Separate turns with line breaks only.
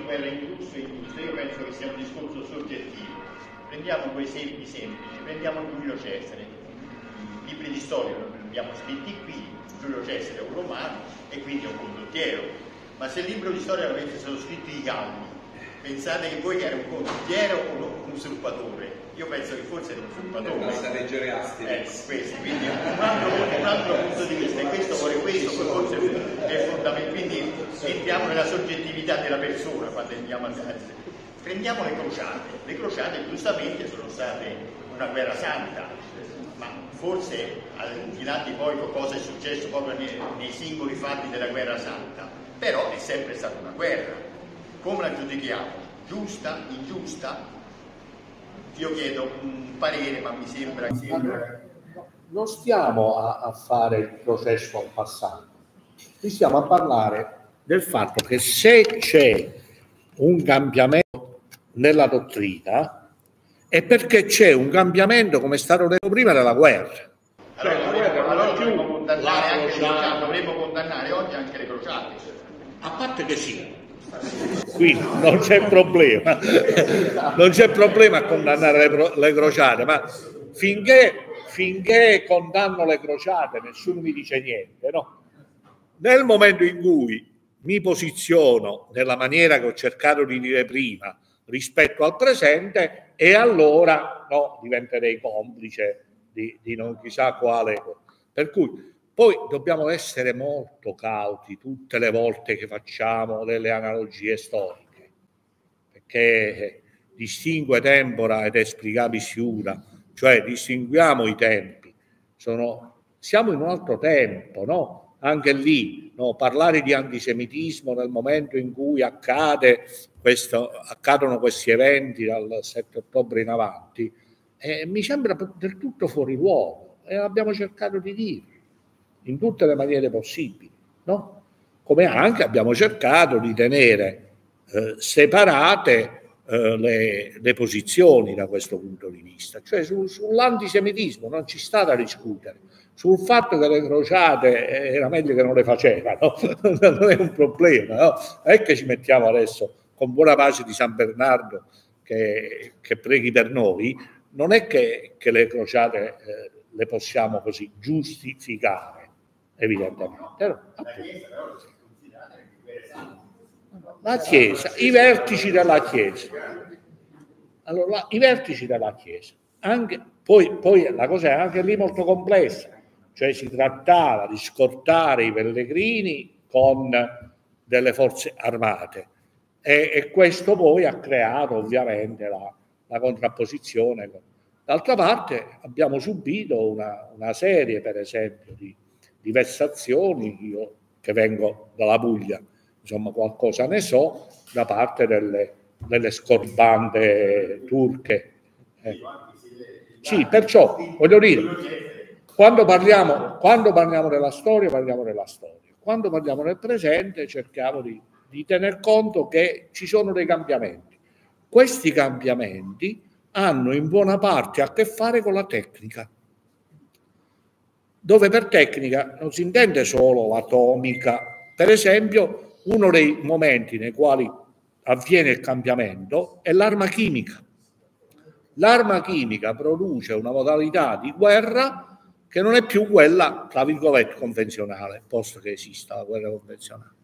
guerra ingiusta e ingiusta, io penso che sia un discorso soggettivo. Prendiamo due esempi semplici, prendiamo Giulio Cesare, i libri di storia li abbiamo scritti qui, Giulio Cesare è un romano e quindi è un condottiero, ma se il libro di storia avesse stato scritto i Galli, pensate che voi era un condottiero o un usurpatore? Io penso che forse era un usurpatore.
Basta leggere Asti.
Questo, quindi un altro punto di vista, e questo forse è fondamentale, quindi entriamo nella soggettività della persona quando andiamo a... Prendiamo le crociate giustamente sono state una guerra santa, ma forse al di là di poi cosa è successo proprio nei singoli fatti della guerra santa, però è sempre stata una guerra. Come la giudichiamo? Giusta? Ingiusta? Io chiedo un parere, ma mi sembra...
Non stiamo a fare il processo al passato, qui stiamo a parlare del fatto che se c'è un cambiamento nella dottrina è perché c'è un cambiamento, come è stato detto prima, della guerra.
Allora dovremmo condannare oggi anche le crociate.
A parte che sì, quindi non c'è problema, non c'è problema a condannare le crociate, ma finché condanno le crociate nessuno mi dice niente, no? Nel momento in cui mi posiziono nella maniera che ho cercato di dire prima rispetto al presente, e allora no, diventerei complice di non chissà quale. Per cui poi dobbiamo essere molto cauti tutte le volte che facciamo delle analogie storiche, perché distingue tempora ed explicabis iura, cioè distinguiamo i tempi. Siamo in un altro tempo, no? Anche lì, no? Parlare di antisemitismo nel momento in cui accadono questi eventi dal 7 ottobre in avanti, mi sembra del tutto fuori luogo, e abbiamo cercato di dirlo in tutte le maniere possibili, no? Come anche abbiamo cercato di tenere separate le posizioni da questo punto di vista, cioè sull'antisemitismo non ci sta da discutere, sul fatto che le crociate era meglio che non le facevano, non è un problema, no? È che ci mettiamo adesso con buona pace di San Bernardo che preghi per noi, non è che le crociate le possiamo così giustificare, evidentemente. La Chiesa, i vertici della Chiesa. Allora, i vertici della Chiesa. Poi la cosa è anche lì molto complessa, cioè si trattava di scortare i pellegrini con delle forze armate e questo poi ha creato ovviamente la contrapposizione. D'altra parte abbiamo subito una serie, per esempio, di vessazioni. Io che vengo dalla Puglia, insomma, qualcosa ne so, da parte delle scorbande turche. Sì, perciò voglio dire, quando parliamo della storia, parliamo della storia. Quando parliamo del presente, cerchiamo di tener conto che ci sono dei cambiamenti. Questi cambiamenti hanno in buona parte a che fare con la tecnica, dove per tecnica non si intende solo l'atomica. Per esempio, uno dei momenti nei quali avviene il cambiamento è l'arma chimica. L'arma chimica produce una modalità di guerra che non è più quella, tra virgolette, convenzionale, posto che esista la guerra convenzionale.